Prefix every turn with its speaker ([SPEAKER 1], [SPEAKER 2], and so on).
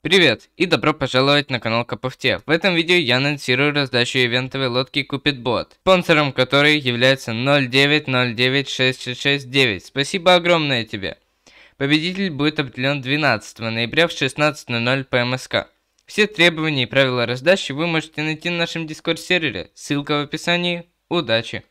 [SPEAKER 1] Привет и добро пожаловать на канал Капуфте. В этом видео я анонсирую раздачу ивентовой лодки CupidBot, спонсором которой является 090966669. Спасибо огромное тебе. Победитель будет определен 12 ноября в 16:00 по МСК. Все требования и правила раздачи вы можете найти на нашем Discord сервере, ссылка в описании. Удачи!